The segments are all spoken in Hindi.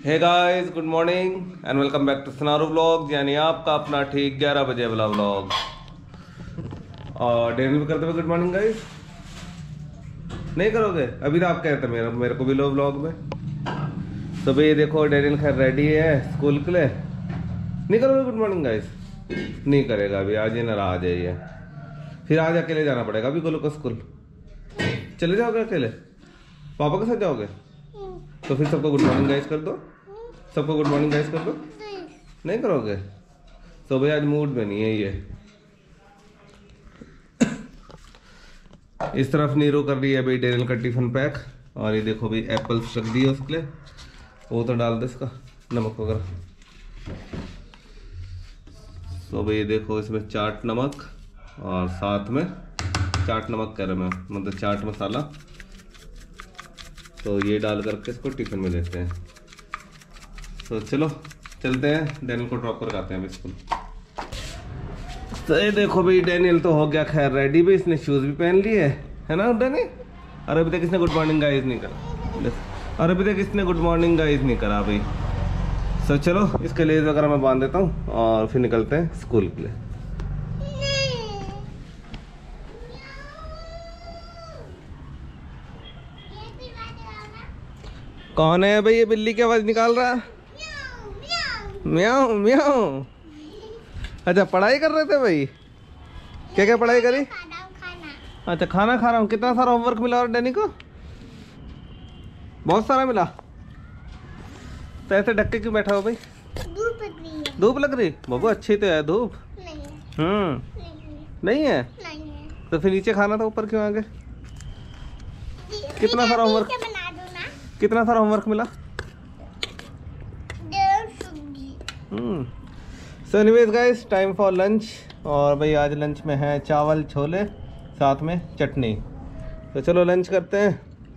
Hey guys, good morning and welcome back to Sanaru vlog, यानी आपका अपना ठीक 11 बजे वाला व्लॉग। और डेली में करते हुए गुड मॉर्निंग गाइस नहीं करोगे? अभी तो आप कहते मेरे को भी लो व्लॉग में। तो भाई देखो डेनियल खैर रेडी है स्कूल के लिए। नहीं करोगे गुड मॉर्निंग गाइस? नहीं करेगा अभी, आज ये नाराज है ये। फिर आज अकेले जाना पड़ेगा अभी गोलू को स्कूल। चले जाओगे अकेले? पापा के साथ जाओगे? तो फिर सबको गुड मॉर्निंग गाइस कर दो। सबको गुड मॉर्निंग गाइस कर दो। नहीं करोगे? तो भाई आज मूड में नहीं है ये। इस तरफ नीरू कर रही है भाई डेनियल का टिफिन पैक। और ये देखो भाई एप्पल्स रख दिए उसके लिए, वो तो डाल दे इसका नमक वगैरह। तो भाई देखो इसमें चाट नमक और साथ में चाट नमक कह रहा मैं, मतलब चाट मसाला। तो ये डाल करके इसको टिफिन में देते हैं। तो चलो चलते हैं, डेनियल को ड्रॉप कर आते हैं स्कूल। तो ये देखो भाई डेनियल तो हो गया खैर रेडी भी, इसने शूज भी पहन लिए है ना डेनियल। और अभी तक इसने गुड मॉर्निंग गाइस नहीं करा। और अभी तक इसने गुड मॉर्निंग गाइस नहीं करा भाई। तो चलो इसके लेस वगैरह मैं बांध देता हूँ और फिर निकलते हैं स्कूल के लिए। कौन है भाई ये बिल्ली की आवाज निकाल रहा है? म्याऊ म्याऊ। अच्छा पढ़ाई कर रहे थे भाई? क्या क्या पढ़ाई करी? अच्छा खाना खा रहा हूँ। कितना सारा होमवर्क मिला और डैनी को? बहुत सारा मिला। तो ऐसे ढक के क्यों बैठा हो भाई? धूप लग रही है। धूप लग रही? बाबू अच्छी तो है धूप। नहीं है। तो फिर नीचे खाना था, ऊपर क्यों आ गए? कितना सारा होमवर्क, कितना सारा होमवर्क मिला? So anyways guys, time for lunch. और भाई आज लंच में है चावल छोले साथ में चटनी। तो चलो लंच करते हैं।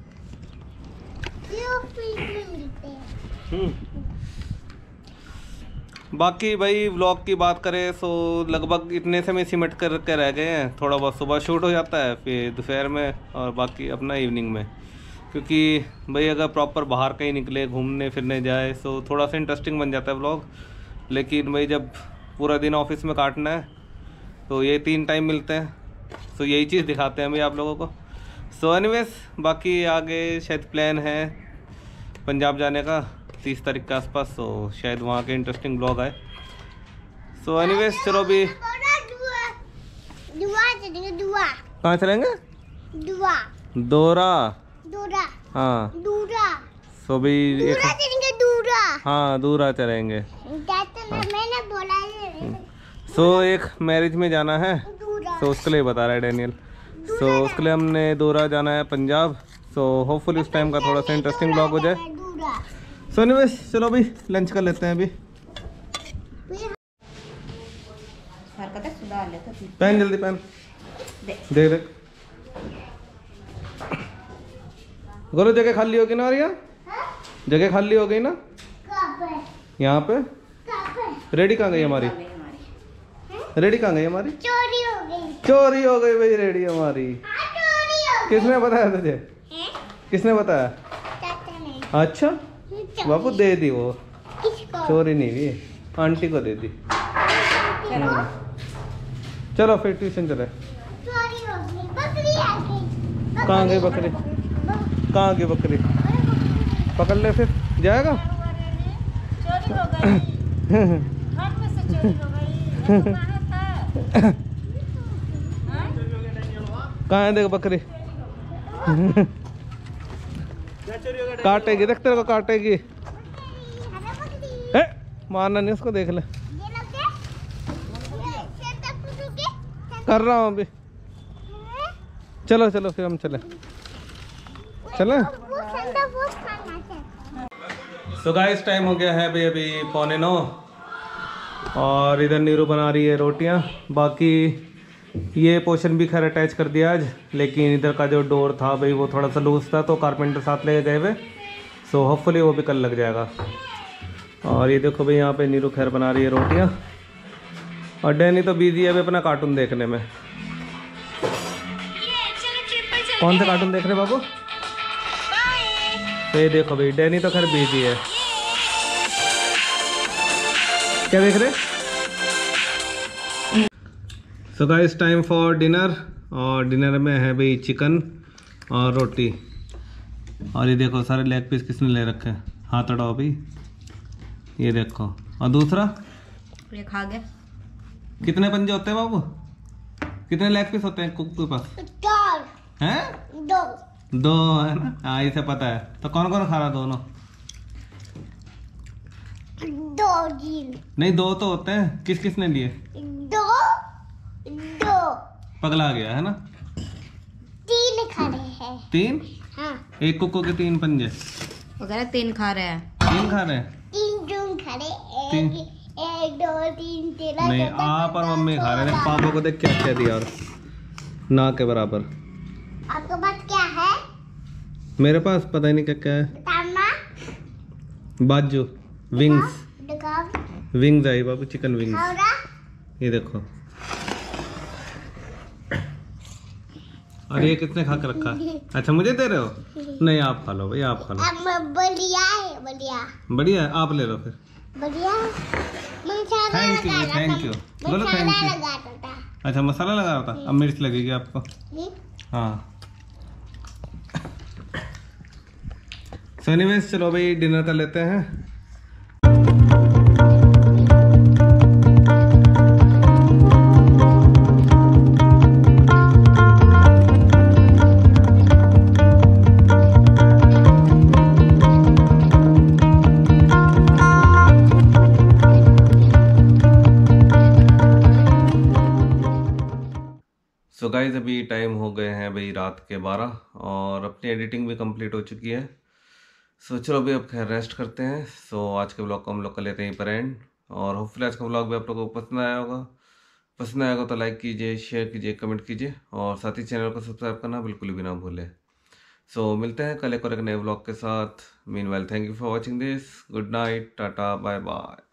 बाकी भाई व्लॉग की बात करें तो लगभग इतने समय सिमट कर के रह गए हैं। थोड़ा बहुत सुबह शूट हो जाता है, फिर दोपहर में, और बाकी अपना इवनिंग में। क्योंकि भाई अगर प्रॉपर बाहर कहीं निकले घूमने फिरने जाए तो थोड़ा सा इंटरेस्टिंग बन जाता है व्लॉग। लेकिन भाई जब पूरा दिन ऑफिस में काटना है तो ये 3 टाइम मिलते हैं, तो यही चीज़ दिखाते हैं भाई आप लोगों को। सो एनीवेज बाकी आगे शायद प्लान है पंजाब जाने का 30 तारीख के आसपास, तो शायद वहाँ के इंटरेस्टिंग ब्लॉग आए। सो एनीवेज चलो भी कहाँ चलेंगे? दोरा। हाँ सो भी हाँ दूरा चलेंगे। मैंने बोला सो एक मैरिज में जाना है, तो उसके लिए बता रहा है डेनियल। सो उसके लिए हमने दोरा जाना है पंजाब। सो होपफुली उस टाइम का थोड़ा सा इंटरेस्टिंग ब्लॉग हो जाए। सो एनीवेज चलो भाई लंच कर लेते हैं अभी। पहन जल्दी पहन। देख देख गोलो, जगह खाली होगी ना? रिया जगह खाली हो गई ना यहाँ पे? रेडी कहाँ गई हमारी? रेडी कहाँ गई हमारी? चोरी हो गई। चोरी हो गई भाई रेडी हमारी। किसने बताया तुझे? किसने बताया? चाचा ने। अच्छा बापू दे दी वो। चोरी नहीं हुई, आंटी को दे दी। चलो फिर ट्यूशन चले। कहाँ गई बकरी? कहाँ गई बकरी? पकड़ ले फिर जाएगा। चोरी हो गई। घर में से चोरी हो गई। कहाँ है देख बकरी? काटेगी, देख तेरे को काटेगी। है मारना नहीं उसको, देख ले। कर रहा हूँ अभी। चलो चलो फिर हम चले। सो गाइस टाइम हो गया है भाई अभी 8:45 और इधर नीरू बना रही है रोटियां। बाकी ये पोर्शन भी खैर अटैच कर दिया आज, लेकिन इधर का जो डोर था भाई वो थोड़ा सा लूज था, तो कारपेंटर साथ ले गए हुए। सो होपफुली वो भी कल लग जाएगा। और ये देखो भाई यहाँ पे नीरू खैर बना रही है रोटियां, और डैनी तो बिजी है अभी अपना कार्टून देखने में। कौन सा कार्टून देख रहे बाबू? तो ये देखो भाई डैनी तो खैर बिजी है। क्या देख रहे? So guys time for dinner, और डिनर में है भाई चिकन और रोटी। और ये देखो सारे लेग पीस किसने ले रखे हैं, हाथ अड़ाओ भाई, ये देखो। और दूसरा ये खा गया। कितने पंजे होते हैं बाबू, कितने लेग पीस होते हैं कुक के पास? हैं? दो है ना, हाँ इसे पता है। तो कौन कौन खा रहा दोनों? नहीं दो तो होते हैं, किस किसने लिए? दो पगला गया है ना। 3 खड़े हैं। 3? हाँ। एक कुकू के 3 पंजे। वो कह रहे 3 खा रहे हैं। 3 खा रहे हैं? 3 खड़े, तीन। 1 2 3 4। नहीं आप और मम्मी खा रहे थे। पापा को देख क्या क्या दिया, और ना के बराबर। आपके पास क्या है? मेरे पास पता ही नहीं क्या क्या है। तामा बाजू विंग्स, दिखाओ। विंग्स आई बाबू, चिकन विंग्स। खाओगा? ये देखो। और ये कितने खा के रखा है? अच्छा मुझे दे रहे हो? नहीं आप खा लो भाई, आप खा लो। अब बढ़िया है, बढ़िया बढ़िया है, आप ले लो फिर। बढ़िया। मसाला थैंक यू लगा थैंक यू, था। बोलो थैंक मसाला यू। लगाता था। अच्छा मसाला लगा रहा था, अब मिर्च लगेगी आपको। हाँ सो एनीवेज चलो भाई डिनर कर लेते हैं। सो गाइज अभी टाइम हो गए हैं भाई रात के 12, और अपनी एडिटिंग भी कंप्लीट हो चुकी है। सो चलो भाई अब खैर रेस्ट करते हैं। सो आज के ब्लॉग को हम लोग कर लेते हैं यहीं पर एंड, और होपफुली आज का ब्लॉग भी आप लोगों को पसंद आया होगा। पसंद आएगा तो लाइक कीजिए, शेयर कीजिए, कमेंट कीजिए, और साथ ही चैनल को सब्सक्राइब करना बिल्कुल भी ना भूलें। सो मिलते हैं कल एक और एक नए ब्लॉग के साथ। Meanwhile thank you for watching this, good night, tata, bye bye.